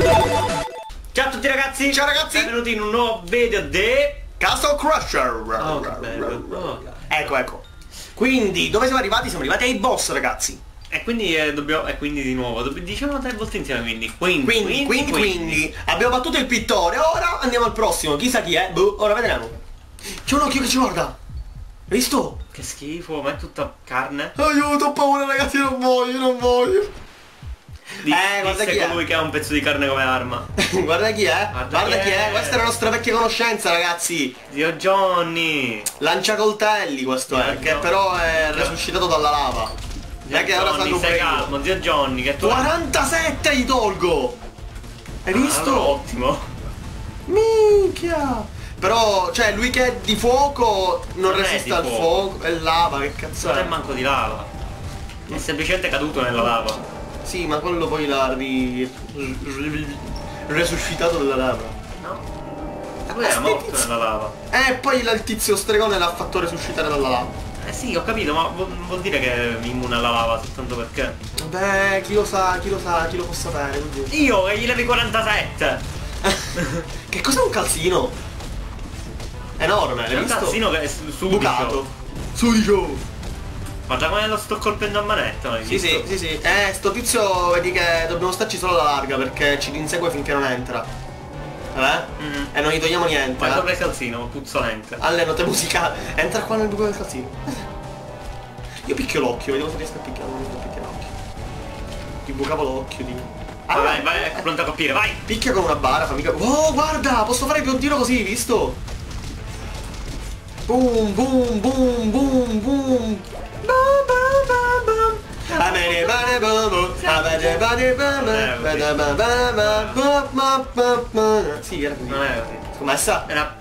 Ciao a tutti ragazzi. Ciao ragazzi. Benvenuti in un nuovo video di Castle Crusher. che bello. Ecco. Quindi, dove siamo arrivati? Siamo arrivati ai boss, ragazzi. E quindi dobbiamo. E quindi di nuovo diciamo 3 volte insieme, quindi. Quindi abbiamo battuto il pittore. Ora andiamo al prossimo. Chissà chi è. Boh, ora vedremo. C'è un occhio che ci guarda. Hai visto? Che schifo, ma è tutta carne. Aiuto, ho paura ragazzi, non voglio. Guarda chi è colui che ha un pezzo di carne come arma. Guarda chi è. Guarda chi è. Questa è la nostra vecchia conoscenza, ragazzi. Zio Johnny. Lanciacoltelli questo è, che però è resuscitato dalla lava. Zio Che ora Johnny, salgo stai pure io. calmo, zio Johnny, che tu 47 gli tolgo. Hai visto? Ottimo. Minchia. Però, cioè, lui che è di fuoco non Non è resiste di al fuoco. fuoco. È lava, che cazzo Non è è? manco di lava. È semplicemente caduto nella lava. Sì, ma quello poi l'ha resuscitato nella lava. No? E poi era morto nella lava. E poi il tizio stregone l'ha fatto resuscitare dalla lava. Eh sì, ho capito, ma vuol dire che è immune alla lava soltanto perché? Beh, chi lo sa, chi lo può sapere. Quindi. Io che gli levi 47! Che cos'è un calzino? Enorme, È l'hai un visto? calzino che è sudicio. Bucato. Sudicio. Guarda come lo sto colpendo a manetta, non hai Sì, visto? sì. Sto tizio vedi che dobbiamo starci solo alla larga perché ci insegue finché non entra. E non gli togliamo niente. Ma sopra il calzino, puzzolente. Alle note musicali. Entra qua nel buco del calzino. Io picchio l'occhio, vediamo se riesco a picchiare l'occhio. Ti bucavo l'occhio, di. Vai, ecco, pronto a colpire, vai! Picchia con una bara, fammi capire. Oh, guarda, posso fare il piantino così, visto? Boom. Sì, era così. Non è così. Commessa? Era...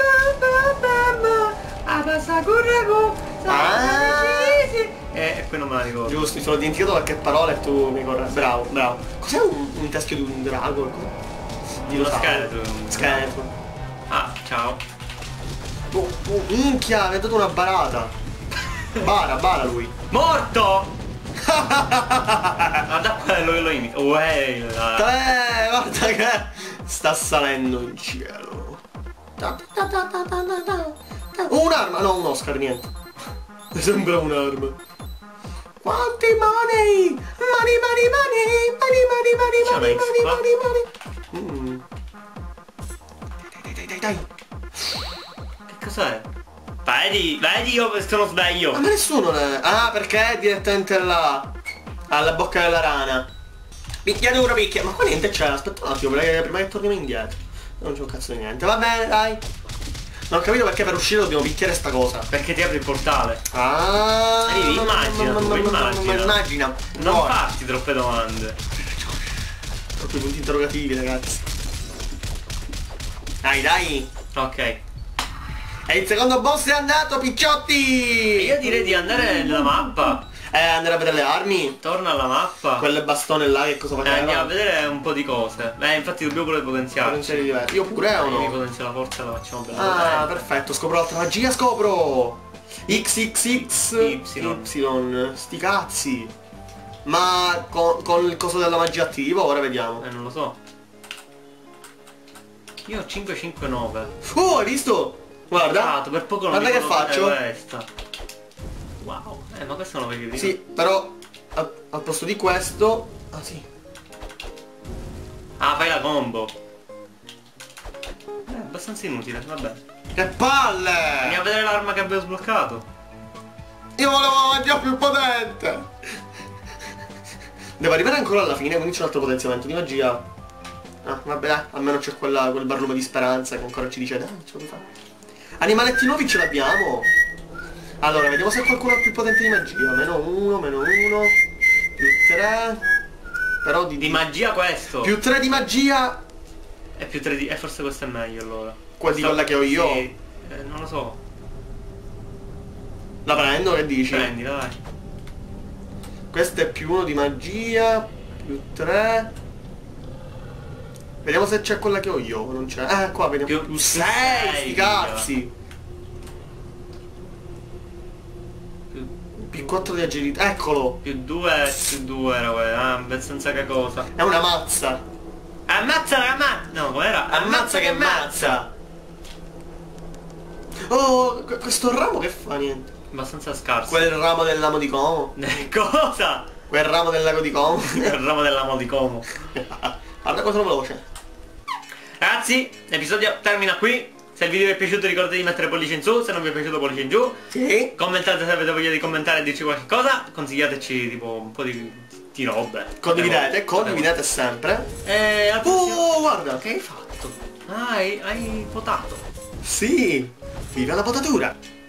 E poi non me la ricordo. Giusto, mi sono dimenticato qualche parola e tu mi corre. Bravo. Cos'è un teschio di un drago? Di Uno scheletro. Scheletro. Ah, ciao. Minchia, mi ha dato una barata. Bara lui. Morto! Guarda quello che lo imita. Guarda che sta salendo in cielo. Un'arma, no, un Oscar, niente. Mi sembra un'arma. Quanti money? Money. Dai. Che cos'è? Vedi io sono sveglio. Ma nessuno ne... Ah, perché è direttamente alla bocca della rana. Picchia duro, picchia. Ma qua niente c'è, aspetta un attimo, prima che torniamo indietro. Non c'è un cazzo di niente. Va bene, dai. Non ho capito perché per uscire dobbiamo picchiare sta cosa. Perché ti apri il portale. Ah, Immagina. Non farti troppe domande. Troppi punti interrogativi, ragazzi. Dai. Ok. E il secondo boss è andato, picciotti! Io direi di andare nella mappa. Andare a vedere le armi. Torna alla mappa. Quelle bastone là che cosa faceva? Andiamo a vedere un po' di cose. Infatti dobbiamo pure potenziarci. Diversi. Io pure o Io mi no? potenzio la forza e la facciamo bene. Ah, perfetto, scopro l'altra magia, scopro! XXX Y. Sti cazzi. Ma con il coso della magia attivo, ora vediamo. Non lo so. Io ho 559. Oh, hai visto? Guarda. Per poco non guarda che faccio. Questa. Wow. Ma questo non lo vedi prima. Sì, però al posto di questo. Ah sì. Ah, fai la combo. È abbastanza inutile, vabbè. Che palle! Andiamo a vedere l'arma che abbiamo sbloccato. Io volevo la magia più potente! Devo arrivare ancora alla fine, quindi c'è un altro potenziamento di magia. Ah, vabbè, almeno c'è quel barlume di speranza che ancora ci dice dai, ce lo puoi fare. Animaletti nuovi ce l'abbiamo. Allora, vediamo se qualcuno ha più potente di magia. -1, -1, più 3. Però di magia questo. Più 3 di magia. E più 3 di... forse questo è meglio allora. Quella che ho io? Sì. Non lo so. La prendo, che dici? Prendila, dai. Questo è più 1 di magia. Più 3. Vediamo se c'è quella che ho io. Non c'è. Qua vediamo. Più 6. Sti cazzi. Più 4 di agilità. Eccolo. Più 2 era quella. Senza che cosa. È una mazza. Ammazza la ammazza! No, com'era? Ammazza che ammazza! Oh, questo ramo che fa niente? Abbastanza scarso. Quel ramo del lago di Como. Cosa? Quel ramo del lago di Como. Il ramo dell'amo di Como. Guarda cosa veloce. Ragazzi, l'episodio termina qui. Se il video vi è piaciuto ricordate di mettere pollice in su, se non vi è piaciuto pollice in giù. Sì. Commentate se avete voglia di commentare e dirci qualche cosa. Consigliateci tipo un po' di robe. Condividete sempre. E al prossimo... Oh, guarda, che hai fatto? Ah, hai votato. Sì, viva la potatura.